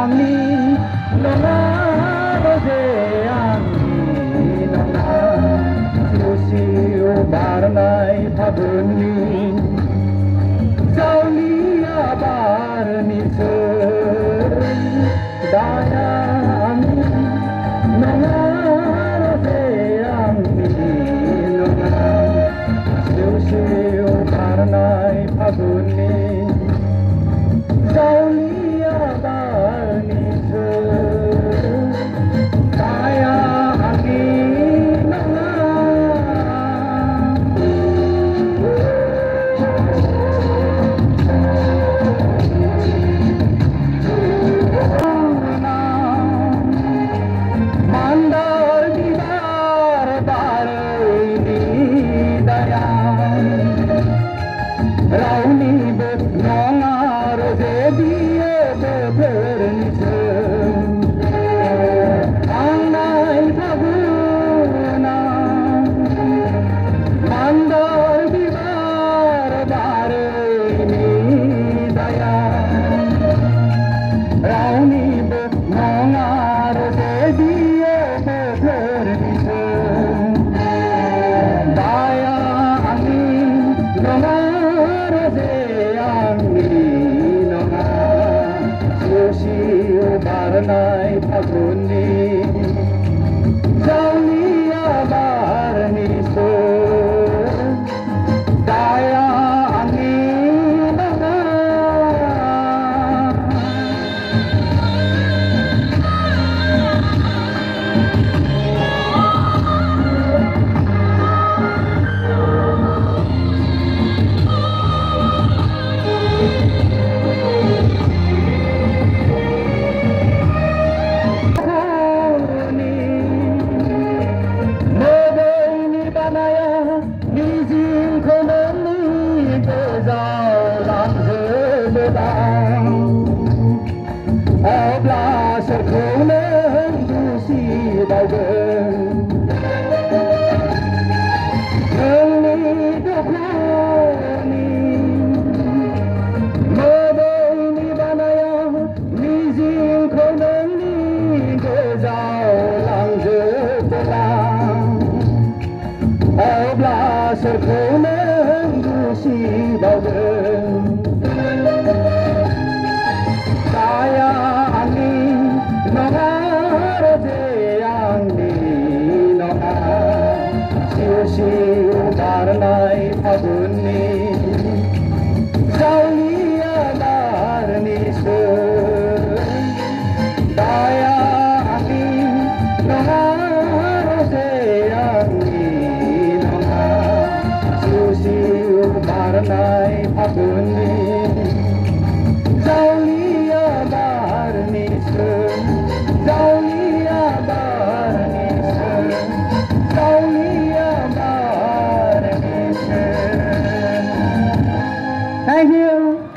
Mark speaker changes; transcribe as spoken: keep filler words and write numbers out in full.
Speaker 1: angin nona rose angin nona siu-siu barnai pabuni saulia barni daya angin nona rose angin nona siu-siu barnai pabuni saulia barni daya angin nona mandar didar barni daya rauni bet nongar de dia beberni angai paguna mandar didar barni daya rauni bet nongar de dia beberni daya angin nongar de angin nongar siu-siu barnai paguni saulia barni daya angin nongar Obla serkunen dusi bauge